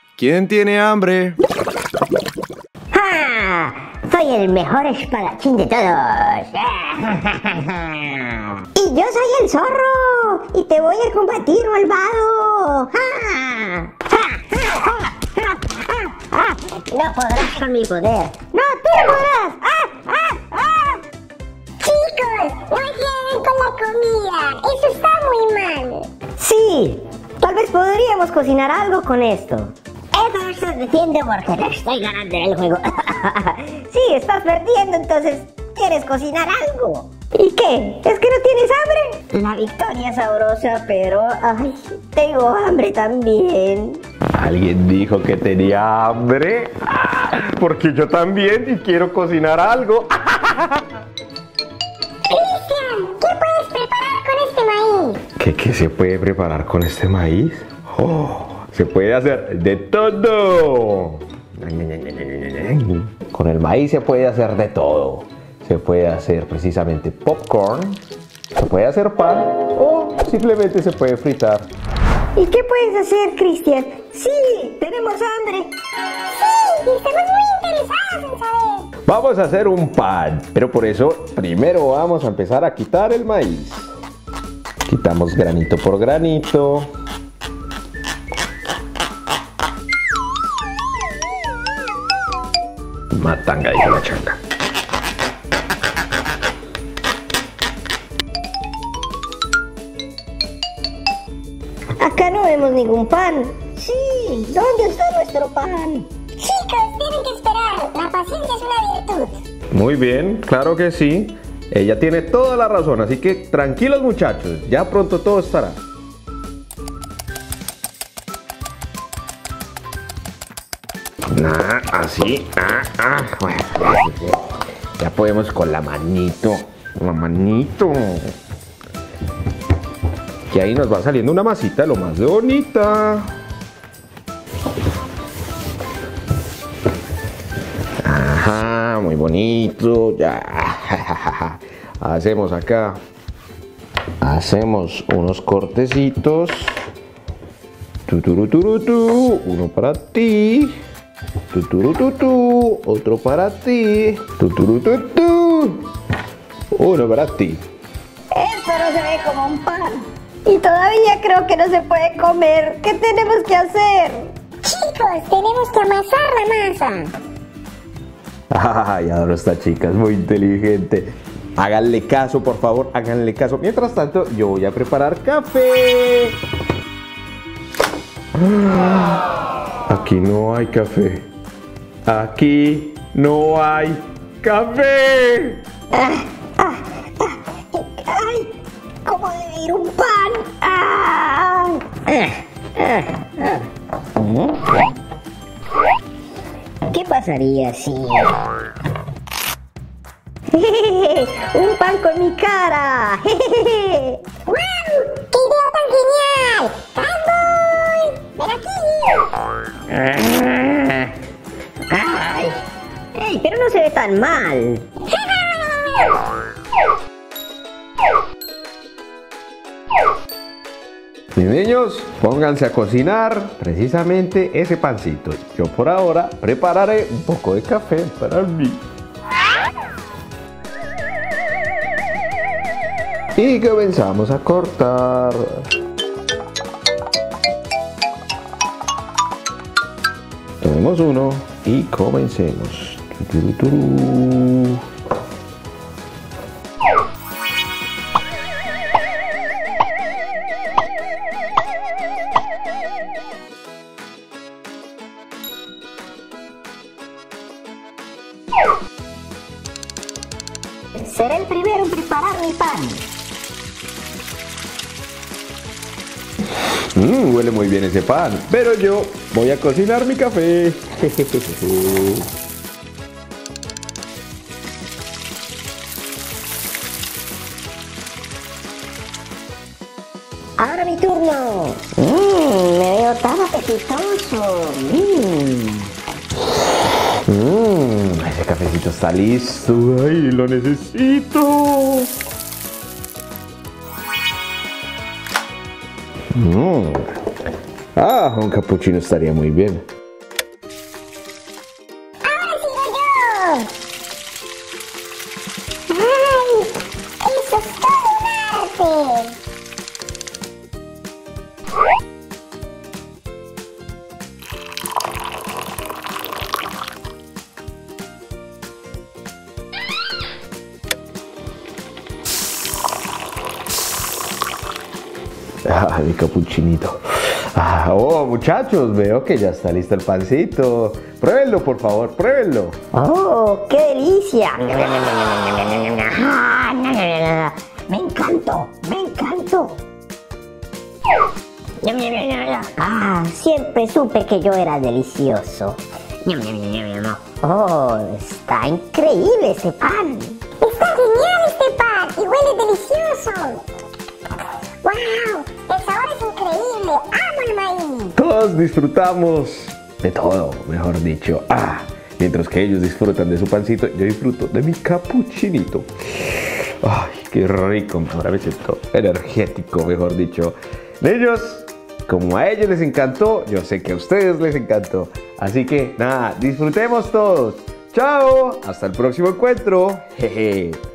¿Quién tiene hambre? ¡Ja! Soy el mejor espadachín de todos. Y yo soy el zorro. Y te voy a combatir, malvado. ¡Ja! No podrás con mi poder. ¡No, tú podrás! Chicos, no lleguen con la comida. Eso está muy mal. Sí, tal vez podríamos cocinar algo con esto. Eso lo estás diciendo porque te estoy ganando en el juego. Sí, estás perdiendo, entonces ¿quieres cocinar algo? ¿Y qué? ¿Es que no tienes hambre? La victoria es sabrosa, pero ay, tengo hambre también. ¿Alguien dijo que tenía hambre? Porque yo también y quiero cocinar algo. Cristian, ¿qué puedes preparar con este maíz? ¿Qué se puede preparar con este maíz? ¡Oh! Se puede hacer de todo. Con el maíz se puede hacer de todo. Se puede hacer precisamente popcorn, se puede hacer pan o simplemente se puede fritar. ¿Y qué puedes hacer, Cristian? Sí, tenemos hambre. Sí, estamos muy interesados en saber. Vamos a hacer un pan, pero por eso primero vamos a empezar a quitar el maíz. Quitamos granito por granito. Matanga, dijo la changa. Acá no vemos ningún pan. Sí, ¿dónde está nuestro pan? Chicos, tienen que esperar. La paciencia es una virtud. Muy bien, claro que sí. Ella tiene toda la razón, así que tranquilos muchachos, ya pronto todo estará. Así, bueno, ya podemos con la manito, que ahí nos va saliendo una masita lo más bonita. Ajá, muy bonito, ya. Hacemos acá, hacemos unos cortecitos. Tuturuturutu, uno para ti. Tuturututu, otro para ti. Tuturututu, uno para ti. Esto no se ve como un pan. Y todavía creo que no se puede comer. ¿Qué tenemos que hacer? Chicos, tenemos que amasar la masa. Ay, adoro a esta chica, es muy inteligente. Háganle caso, por favor, háganle caso. Mientras tanto, yo voy a preparar café. Aquí no hay café. Aquí no hay café. ¡Ay! ¿Cómo debe ir un pan? ¿Qué pasaría si... ¡Un pan con mi cara! ¡Wow! ¡Qué idea tan genial! ¡Fanboy! ¡Ven aquí! ¡Ey! Pero no se ve tan mal. Mis niños, pónganse a cocinar precisamente ese pancito. Yo por ahora prepararé un poco de café para mí. Y comenzamos a cortar. Tomemos uno y comencemos. Tururú. Seré el primero en preparar mi pan. Huele muy bien ese pan, pero yo voy a cocinar mi café. Ahora mi turno. Me veo tan apetitoso. Ese cafecito está listo. Ay, lo necesito. Un cappuccino estaría muy bien. Mi capuchinito. Oh, muchachos, veo que ya está listo el pancito. Pruébenlo, por favor, pruébenlo. ¡Oh, qué delicia! Me encantó, me encantó. Siempre supe que yo era delicioso. Oh, está increíble ese pan. Está genial este pan y huele delicioso. ¡Wow! El sabor es increíble. ¡Amo el maíz! Todos disfrutamos de todo, mejor dicho. Mientras que ellos disfrutan de su pancito, yo disfruto de mi capuchinito. ¡Ay, qué rico! Ahora me siento energético, mejor dicho. Niños, como a ellos les encantó, yo sé que a ustedes les encantó. Así que nada, disfrutemos todos. ¡Chao! Hasta el próximo encuentro. Jeje.